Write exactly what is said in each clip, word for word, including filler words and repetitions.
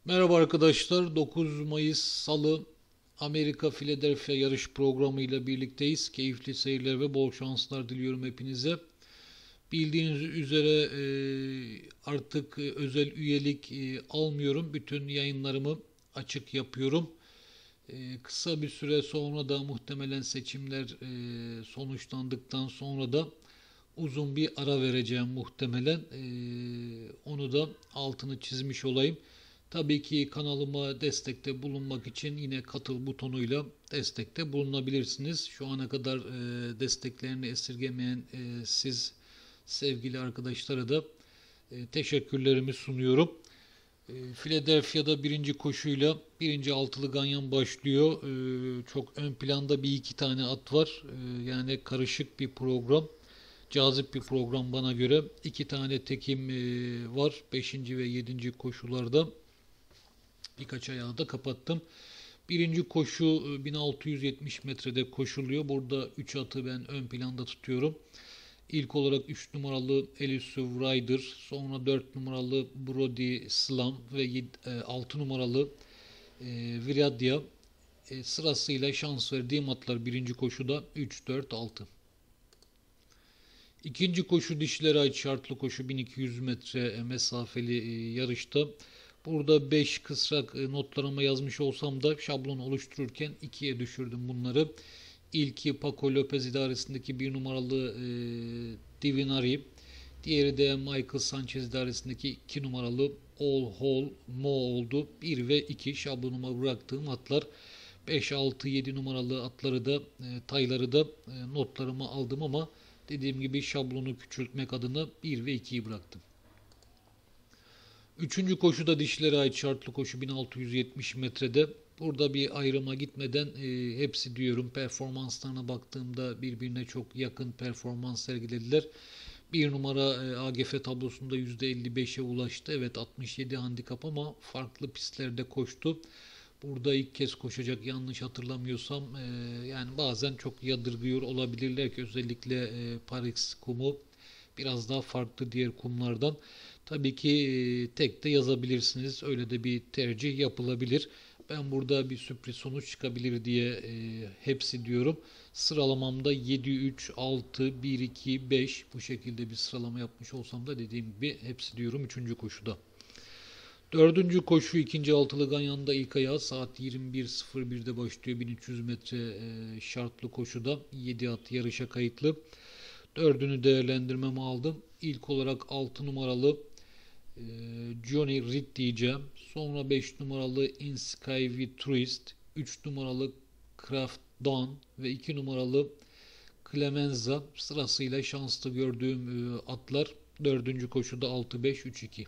Merhaba arkadaşlar. dokuz Mayıs Salı Amerika Philadelphia yarış programı ile birlikteyiz. Keyifli seyirler ve bol şanslar diliyorum hepinize. Bildiğiniz üzere e, artık e, özel üyelik e, almıyorum. Bütün yayınlarımı açık yapıyorum. E, kısa bir süre sonra da muhtemelen seçimler e, sonuçlandıktan sonra da uzun bir ara vereceğim muhtemelen. E, onu da altını çizmiş olayım. Tabii ki kanalıma destekte bulunmak için yine katıl butonuyla destekte bulunabilirsiniz. Şu ana kadar e, desteklerini esirgemeyen e, siz sevgili arkadaşlara da e, teşekkürlerimi sunuyorum. E, Philadelphia'da birinci koşuyla birinci altılı ganyan başlıyor. E, çok ön planda bir iki tane at var. E, yani karışık bir program. Cazip bir program bana göre. İki tane tekim e, var. Beşinci ve yedinci koşularda. Birkaç ayağı da kapattım. Birinci koşu bin altı yüz yetmiş metrede koşuluyor. Burada üç atı ben ön planda tutuyorum. İlk olarak üç numaralı Elusive Rider, sonra dört numaralı Brody Slam ve altı numaralı e, Viridia e, sırasıyla şans verdiğim atlar birinci koşuda üç, dört, altı. İkinci koşu dişlere ait şartlı koşu bin iki yüz metre mesafeli e, yarışta. Burada beş kısrak e, notlarıma yazmış olsam da şablon oluştururken ikiye düşürdüm bunları. İlki Paco Lopez idaresindeki bir numaralı e, Divinari. Diğeri de Michael Sanchez idaresindeki iki numaralı All Hall Mo oldu. bir ve iki şablonuma bıraktığım atlar. beş, altı, yedi numaralı atları da e, tayları da e, notlarıma aldım ama dediğim gibi şablonu küçültmek adına bir ve ikiyi bıraktım. Üçüncü koşuda dişlere ait şartlı koşu bin altı yüz yetmiş metrede. Burada bir ayrıma gitmeden e, hepsi diyorum performanslarına baktığımda birbirine çok yakın performans sergilediler. Bir numara e, A G F tablosunda yüzde elli beşe ulaştı. Evet altmış yedi handikap ama farklı pistlerde koştu. Burada ilk kez koşacak yanlış hatırlamıyorsam e, yani bazen çok yadırgıyor olabilirler ki özellikle e, Paris kumu biraz daha farklı diğer kumlardan. Tabii ki e, tek de yazabilirsiniz. Öyle de bir tercih yapılabilir. Ben burada bir sürpriz sonuç çıkabilir diye e, hepsi diyorum. Sıralamamda yedi, üç, altı, bir, iki, beş bu şekilde bir sıralama yapmış olsam da dediğim gibi hepsi diyorum üçüncü koşuda. Dördüncü koşu ikinci altılı Ganyan'da ilk ayağı saat yirmi bir sıfır birde başlıyor. bin üç yüz metre e, şartlı koşuda yedi at yarışa kayıtlı. Dördünü değerlendirmeme aldım. İlk olarak altı numaralı e, Johnny Reed diyeceğim. Sonra beş numaralı In Sky with Twist, üç numaralı Craft Dawn ve iki numaralı Clemenza sırasıyla şanslı gördüğüm e, atlar. Dördüncü koşuda altı beş üç iki.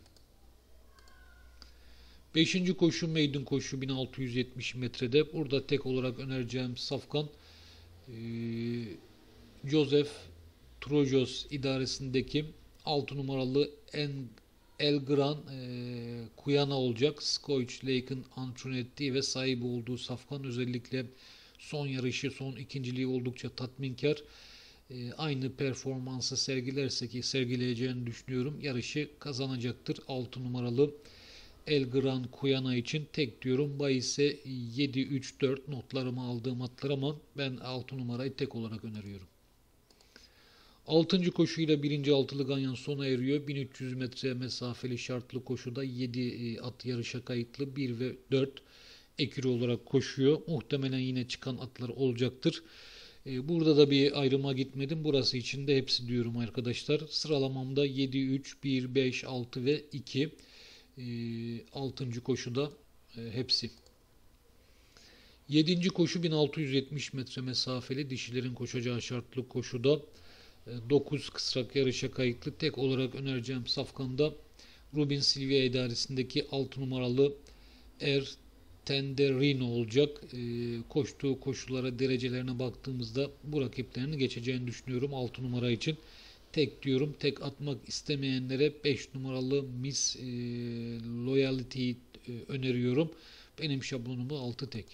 Beşinci koşu maiden koşu bin altı yüz yetmiş metrede. Burada tek olarak önereceğim safkan e, Joseph Trojos idaresindeki altı numaralı en El Gran e, Kuyana olacak. Scoich Lake'ın antrenör ettiği ve sahibi olduğu safkan özellikle son yarışı, son ikinciliği oldukça tatminkar. E, aynı performansı sergilerse ki sergileyeceğini düşünüyorum. Yarışı kazanacaktır. altı numaralı El Gran Kuyana için tek diyorum. Bahise yedi, üç, dört notlarımı aldığım atlar ama ben altı numarayı tek olarak öneriyorum. Altıncı koşuyla birinci altılı ganyan sona eriyor. bin üç yüz metre mesafeli şartlı koşuda yedi at yarışa kayıtlı. bir ve dört ekürü olarak koşuyor. Muhtemelen yine çıkan atlar olacaktır. Burada da bir ayrıma gitmedim. Burası için de hepsi diyorum arkadaşlar. Sıralamamda yedi, üç, bir, beş, altı ve iki. altıncı koşuda hepsi. yedinci koşu bin altı yüz yetmiş metre mesafeli dişilerin koşacağı şartlı koşuda dokuz kısrak yarışa kayıtlı. Tek olarak önereceğim safkanda Rubin Silvia idaresindeki altı numaralı Er Tenderino olacak. E, koştuğu koşulara, derecelerine baktığımızda bu rakiplerini geçeceğini düşünüyorum altı numara için. Tek diyorum. Tek atmak istemeyenlere beş numaralı Miss e, Loyalty'yi e, öneriyorum. Benim şablonumu altı tek.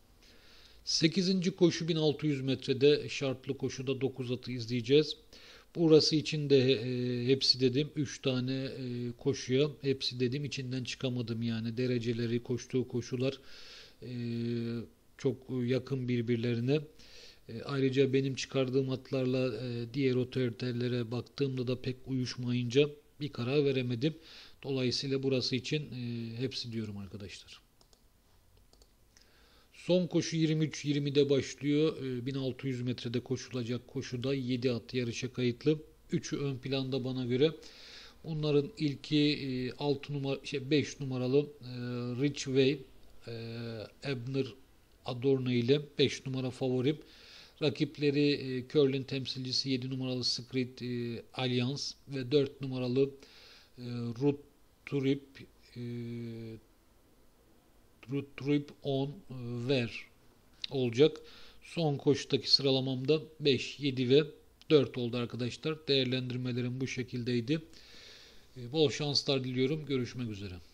sekizinci koşu bin altı yüz metrede şartlı koşuda dokuz atı izleyeceğiz. Burası için de e, hepsi dedim. üç tane e, koşuya hepsi dedim. İçinden çıkamadım yani. Dereceleri, koştuğu koşular e, çok yakın birbirlerine. E, ayrıca benim çıkardığım atlarla e, diğer otoritellere baktığımda da pek uyuşmayınca bir karar veremedim. Dolayısıyla burası için e, hepsi diyorum arkadaşlar. Son koşu yirmi üç yirmide başlıyor. E, bin altı yüz metrede koşulacak koşuda yedi at yarışa kayıtlı. üçü ön planda bana göre. Onların ilki e, altı numara şey beş numaralı e, Ridgeway e, Ebner Adorno ile beş numara favorim. Rakipleri e, Curlin temsilcisi yedi numaralı Secret e, Alliance ve dört numaralı e, Root Trip e, Root Trip on e, Ver olacak. Son koşudaki sıralamamda beş, yedi ve dört oldu arkadaşlar. Değerlendirmelerim bu şekildeydi. E, bol şanslar diliyorum. Görüşmek üzere.